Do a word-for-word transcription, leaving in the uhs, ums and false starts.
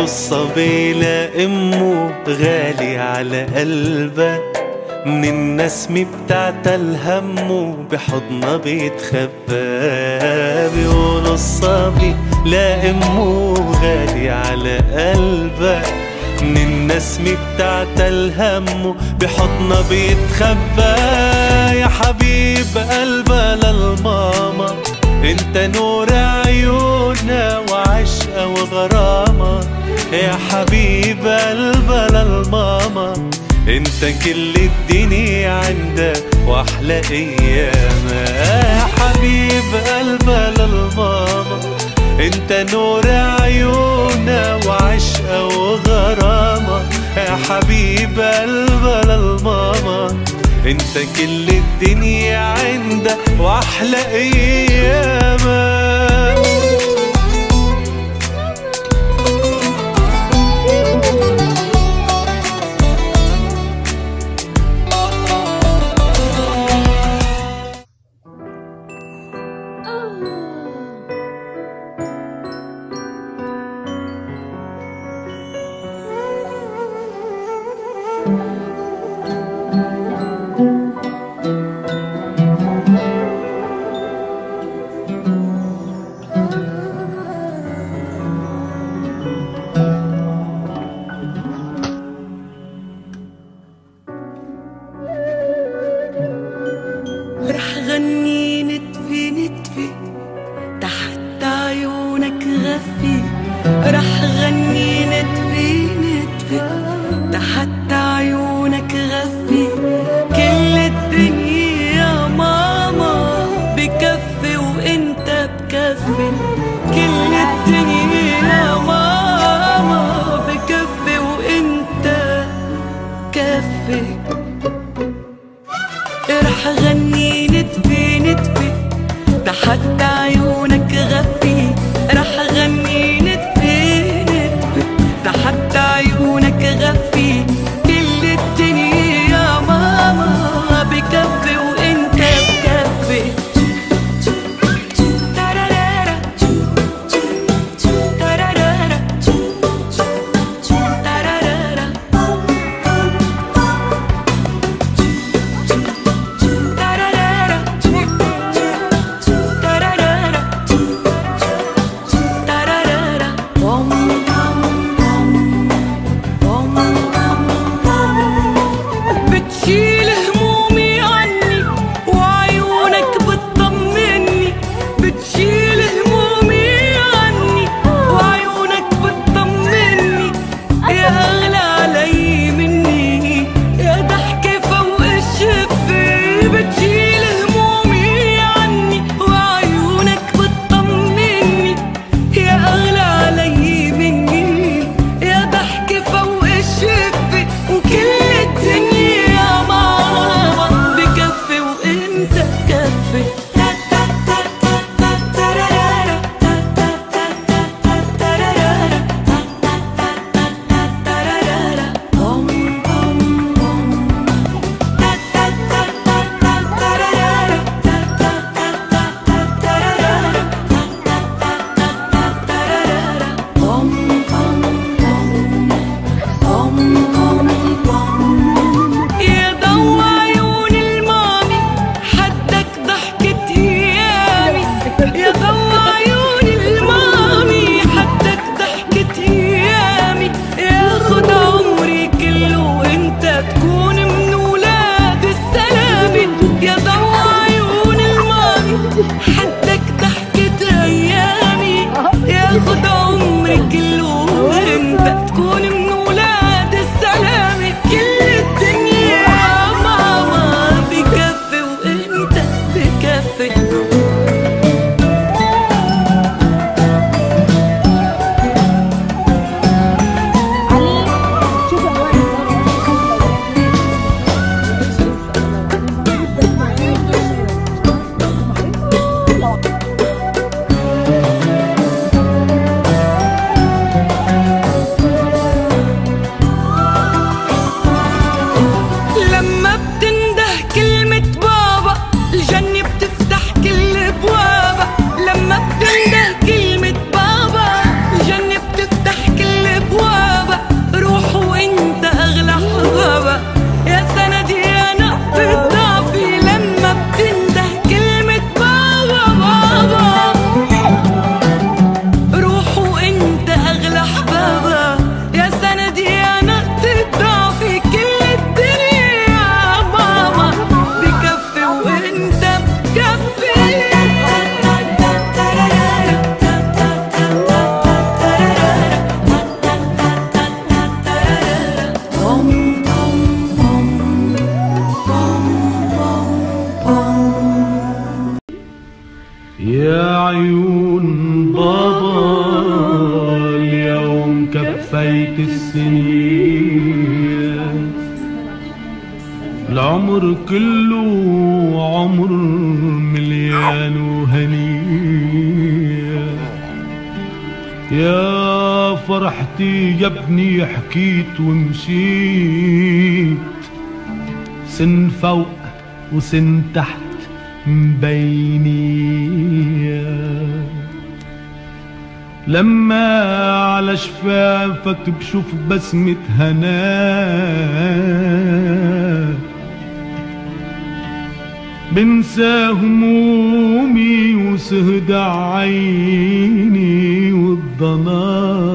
الصبي لا امه غالي على قلبه، من النسمة بتاعت الهم بحضنها بيتخبى. بيقولوا الصبي لا امه غالي على قلبه، من النسمة بتاعت الهم بحضنها بيتخبى. يا حبيب قلبها للماما انت نور عيونها وعشقها وغرامة. يا حبيب قلبها للماما انت كل الدنيا عندها واحلى ايامها. يا حبيب قلبها للماما انت نور عيونها وعشقها وغرامة. يا حبيب قلبها للماما انت كل الدنيا عندها واحلى ايامها. رح غني نتفي نتفي تحت عيونك غفي، رح غني نتفي نتفي تحت عيونك غفي. كل الدنيا يا ماما بكفي وانت بكفي، كل الدنيا يا ماما بكفي وانت كفي. رح غني نتفي نتفي تحت عيونك غفي، رح غني نتفي نتفي تحت عيونك غفي. كل الدنيا يا ماما بكفي وانت بكفي. بتشيل همومي عني وعيونك بتطمني، بتشيل همومي عني وعيونك بتطمني. يا أغلى علي مني يا ضحكة فوق الشفة، بتشيل همومي عني وعيونك بتطمني. يا أغلى علي مني يا ضحكة فوق الشفة. وكل الدنيا يا ماما بكفي وانت بكفي. العمر كله عمر مليان وهنية، يا فرحتي يا ابني حكيت ومشيت، سن فوق وسن تحت مبينية، لما على شفافك بشوف بسمة هناك بنسى همومي وسهد عيني والضناك.